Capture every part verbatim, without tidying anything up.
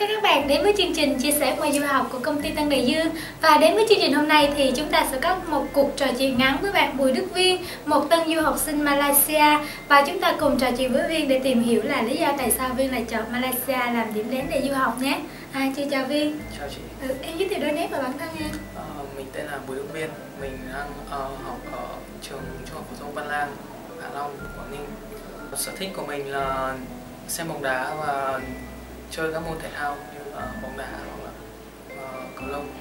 mừng các bạn đến với chương trình chia sẻ qua du học của công ty Tân Đại Dương. Và đến với chương trình hôm nay thì chúng ta sẽ có một cuộc trò chuyện ngắn với bạn Bùi Đức Viên, một tân du học sinh Malaysia. Và chúng ta cùng trò chuyện với Viên để tìm hiểu là lý do tại sao Viên lại chọn Malaysia làm điểm đến để du học nhé. À, chị chào Viên. Chào chị. Ừ, em giới thiệu đôi nét về bản thân em. Ờ, mình tên là Bùi Đức Viên, mình đang uh, học ở trường Trung học phổ thông Văn Lang, Hạ Long, Quảng Ninh. Sở thích của mình là xem bóng đá và chơi các môn thể thao như là bóng đá hoặc là uh, cầu lông.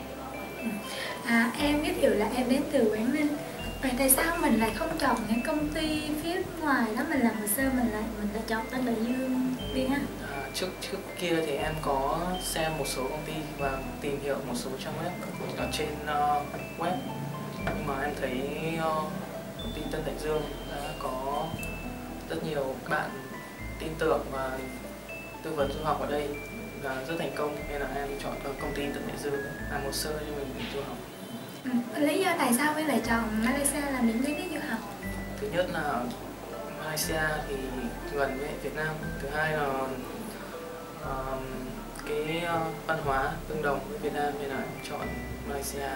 À, em giới thiệu là em đến từ Quảng Ninh. Vậy tại sao mình lại không chọn những công ty phía ngoài đó, mình làm hồ sơ mình lại mình lại chọn Tân Đại Dương Viên ha? À, trước trước kia thì em có xem một số công ty và tìm hiểu một số trang web ở trên uh, web, nhưng mà em thấy uh, công ty Tân Đại Dương đã có rất nhiều bạn tin tưởng và tư vấn du học ở đây là rất thành công, nên là em chọn công ty Tân Đại Dương làm hồ sơ cho mình du học. Ừ. Lý do tại sao Viên lại chọn Malaysia làm điểm đến để du học? Thứ nhất là Malaysia thì gần với Việt Nam, thứ hai là uh, cái uh, văn hóa tương đồng với Việt Nam nên là em chọn Malaysia.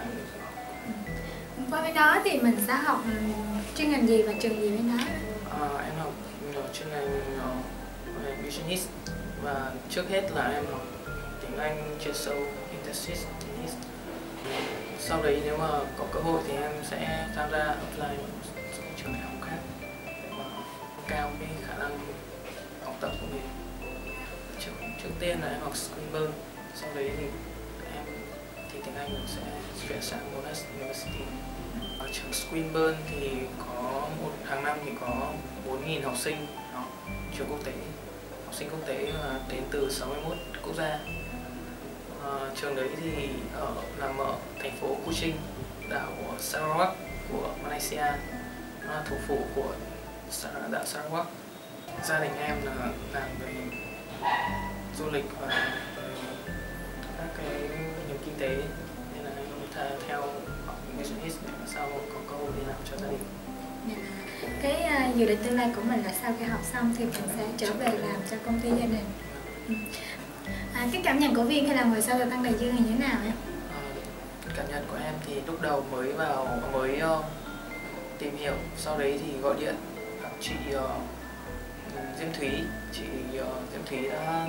Qua bên đó thì mình sẽ học chuyên ngành gì và trường gì bên đó? Uh, em học chuyên ngành uh, Business và trước hết là em học tiếng Anh chuyên sâu Intensive Business. Sau đấy nếu mà có cơ hội thì em sẽ tham gia apply một số trường đại học khác và nâng cao cái khả năng học tập của mình. Trước, trước tiên là em học Swinburne, sau đấy thì em thì tiếng Anh sẽ chuyển sang Monash University. Ở trường Swinburne thì có một hàng năm thì có bốn nghìn học sinh học trường quốc tế, học sinh quốc tế đến từ sáu mươi mốt quốc gia. À, trường đấy thì ở nằm ở thành phố Kuching, đảo Sarawak của Malaysia, nó là thủ phủ của đảo Sarawak. Gia đình em là làm về du lịch và các cái nền kinh tế, nên là em theo học business để sau có cơ hội đi làm cho gia đình. Cái uh, dự định tương lai của mình là sau khi học xong thì mình sẽ trở về làm cho công ty gia đình. Ừ. À, cái cảm nhận của Viên khi làm hồ sơ ở Tân Đại Dương thì như thế nào em? À, cảm nhận của em thì lúc đầu mới vào mới uh, tìm hiểu, sau đấy thì gọi điện gặp chị uh, Diêm Thúy, chị uh, Diêm Thúy đã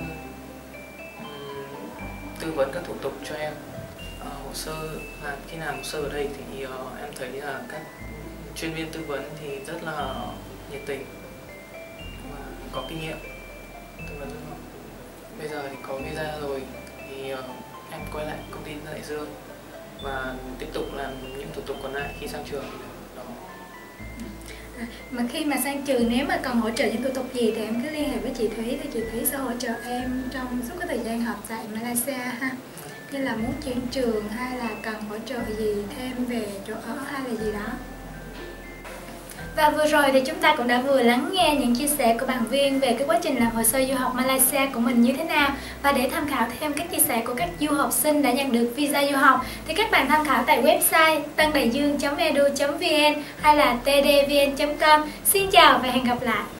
um, tư vấn các thủ tục cho em. Uh, hồ sơ làm khi làm hồ sơ ở đây thì uh, em thấy là các chuyên viên tư vấn thì rất là nhiệt tình và có kinh nghiệm tư vấn. Bây giờ thì có visa rồi thì uh, em quay lại công ty Tân Đại Dương và tiếp tục làm những thủ tục còn lại khi sang trường. Đó. À, mà khi mà sang trường nếu mà cần hỗ trợ những thủ tục gì thì em cứ liên hệ với chị Thúy thì chị Thúy sẽ hỗ trợ em trong suốt cái thời gian học tại Malaysia ha. Như là muốn chuyển trường hay là cần hỗ trợ gì thêm về chỗ ở hay là gì đó. Và vừa rồi thì chúng ta cũng đã vừa lắng nghe những chia sẻ của bạn Viên về cái quá trình làm hồ sơ du học Malaysia của mình như thế nào. Và để tham khảo thêm các chia sẻ của các du học sinh đã nhận được visa du học thì các bạn tham khảo tại website tân đại dương chấm e d u chấm v n hay là t d v n chấm com. Xin chào và hẹn gặp lại!